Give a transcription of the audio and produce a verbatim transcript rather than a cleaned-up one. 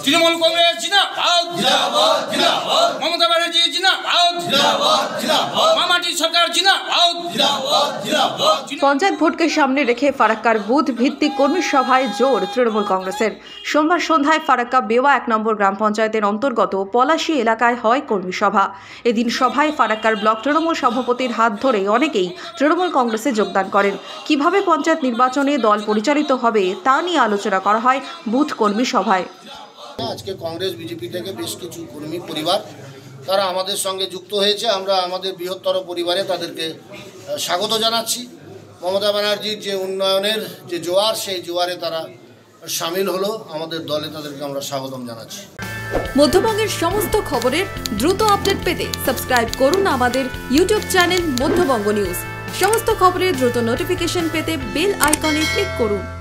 তৃণমূল কংগ্রেস জিন্দাবাদ, জিন্দাবাদ, জিন্দাবাদ, মমতা ব্যানার্জি জিন্দাবাদ, জিন্দাবাদ, জিন্দাবাদ, মামাটি সরকার জিন্দাবাদ, জিন্দাবাদ, জিন্দাবাদ। পঞ্চায়েত ভোটকে সামনে রেখে ফারাক্কার বুথ ভিত্তিক কর্মী সভায় জোর তৃণমূল কংগ্রেসের। সোমবার সন্ধ্যায় ফারাক্কা বেওয়া এক নম্বর গ্রাম পঞ্চায়েতের অন্তর্গত পলাশী এলাকায় হয় কর্মী সভা। এদিন সভায় ফারাক্কার ব্লক তৃণমূল সভাপতির হাত ধরে অনেকেই তৃণমূল কংগ্রেসে যোগদান করেন। কিভাবে পঞ্চায়েত নির্বাচনে দল পরিচালিত হবে তা নিয়ে আলোচনা করা হয় বুথ কর্মী সভায়। আজকে কংগ্রেস বিজেপি থেকে বেশ কিছু কর্মী পরিবার তারা আমাদের সঙ্গে যুক্ত হয়েছে। আমরা আমাদের বৃহত্তর পরিবারে তাদেরকে স্বাগত জানাচ্ছি। মমতা ব্যানার্জির যে উন্নয়নের যে জোয়ার, সেই জোয়ারে তারা সামিল হলো। আমাদের দলে তাদেরকে আমরা স্বাগতম জানাচ্ছি। মধ্যবঙ্গের সমস্ত খবরের দ্রুত আপডেট পেতে সাবস্ক্রাইব করুন আমাদের ইউটিউব চ্যানেল মধ্যবঙ্গ নিউজ। সমস্ত খবরের দ্রুত নোটিফিকেশন পেতে বেল আইকনে ক্লিক করুন।